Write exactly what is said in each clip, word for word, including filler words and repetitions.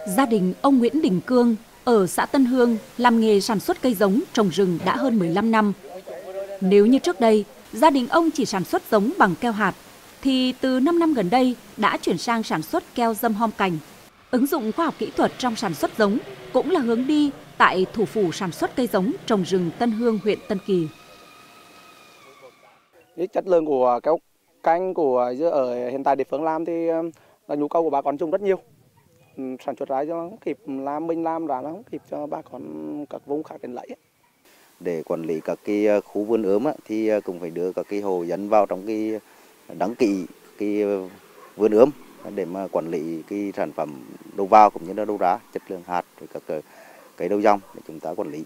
Gia đình ông Nguyễn Đình Cương ở xã Tân Hương làm nghề sản xuất cây giống trồng rừng đã hơn mười lăm năm. Nếu như trước đây, gia đình ông chỉ sản xuất giống bằng keo hạt, thì từ năm năm gần đây đã chuyển sang sản xuất keo dâm hom cành. Ứng dụng khoa học kỹ thuật trong sản xuất giống cũng là hướng đi tại thủ phủ sản xuất cây giống trồng rừng Tân Hương, huyện Tân Kỳ. Cái chất lượng của keo canh của ở hiện tại địa phương làm thì là nhu cầu của bà con trồng rất nhiều. Sản xuất ra cho không kịp làm, mình làm ra nó không kịp cho bà con các vùng khác đến lấy. Để quản lý các cái khu vườn ươm thì cũng phải đưa các cái hộ dân vào trong cái đăng ký cái vườn ươm để mà quản lý cái sản phẩm đầu vào cũng như là đầu ra, chất lượng hạt với các cái đầu dòng để chúng ta quản lý.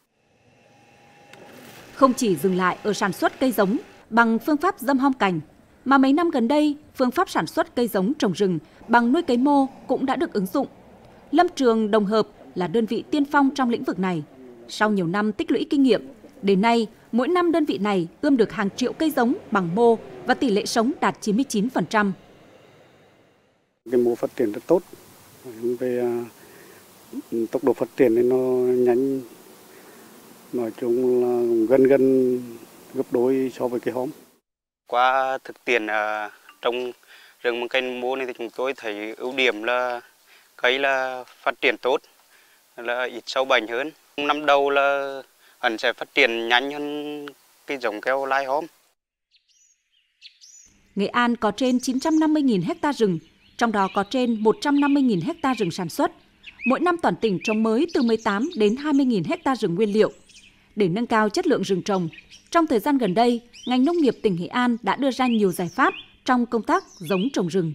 Không chỉ dừng lại ở sản xuất cây giống bằng phương pháp dâm hom cành, mà mấy năm gần đây, phương pháp sản xuất cây giống trồng rừng bằng nuôi cấy mô cũng đã được ứng dụng. Lâm trường Đồng Hợp là đơn vị tiên phong trong lĩnh vực này. Sau nhiều năm tích lũy kinh nghiệm, đến nay, mỗi năm đơn vị này ươm được hàng triệu cây giống bằng mô và tỷ lệ sống đạt chín mươi chín phần trăm. Cái mô phát triển rất tốt. Về tốc độ phát triển thì nó nhanh, nói chung là gần gần gấp đôi so với cây hóm. Qua thực tiễn uh, trong rừng bằng cây mô này thì chúng tôi thấy ưu điểm là cây là phát triển tốt, là ít sâu bệnh hơn. Năm đầu là hẳn sẽ phát triển nhanh hơn cái giống keo lai hóm. Nghệ An có trên chín trăm năm mươi nghìn ha rừng, trong đó có trên một trăm năm mươi nghìn ha rừng sản xuất. Mỗi năm toàn tỉnh trồng mới từ mười tám đến hai mươi nghìn ha rừng nguyên liệu. Để nâng cao chất lượng rừng trồng, trong thời gian gần đây, ngành nông nghiệp tỉnh Nghệ An đã đưa ra nhiều giải pháp trong công tác giống trồng rừng.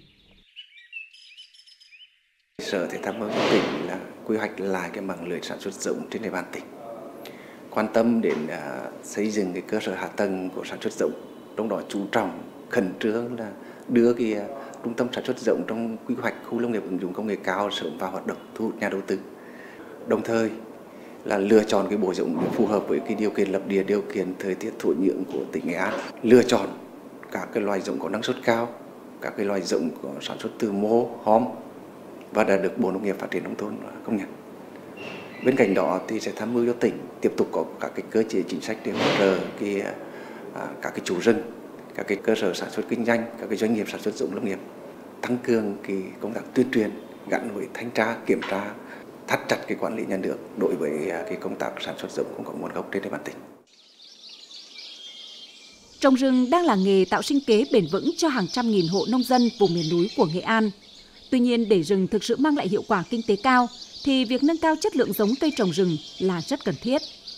Sở Thể thao Văn hóa tỉnh là quy hoạch lại cái mạng lưới sản xuất giống trên địa bàn tỉnh, quan tâm đến uh, xây dựng cái cơ sở hạ tầng của sản xuất giống, trong đó chú trọng khẩn trương là đưa cái uh, trung tâm sản xuất giống trong quy hoạch khu nông nghiệp ứng dụng công nghệ cao sớm vào hoạt động, thu hút nhà đầu tư. Đồng thời là lựa chọn cái bộ giống phù hợp với cái điều kiện lập địa, điều kiện thời tiết thổ nhưỡng của tỉnh Nghệ An, lựa chọn các cái loài giống có năng suất cao, các cái loài giống có sản xuất từ mô, hóm và đã được Bộ Nông nghiệp Phát triển Nông thôn công nhận. Bên cạnh đó thì sẽ tham mưu cho tỉnh tiếp tục có các cái cơ chế chính sách để hỗ trợ cái à, các cái chủ rừng, các cái cơ sở sản xuất kinh doanh, các cái doanh nghiệp sản xuất giống lâm nghiệp, tăng cường cái công tác tuyên truyền gắn với thanh tra, kiểm tra, thắt chặt cái quản lý nhà nước đối với cái công tác sản xuất giống không có nguồn gốc trên địa bàn tỉnh. Trồng rừng đang là nghề tạo sinh kế bền vững cho hàng trăm nghìn hộ nông dân vùng miền núi của Nghệ An. Tuy nhiên, để rừng thực sự mang lại hiệu quả kinh tế cao, thì việc nâng cao chất lượng giống cây trồng rừng là rất cần thiết.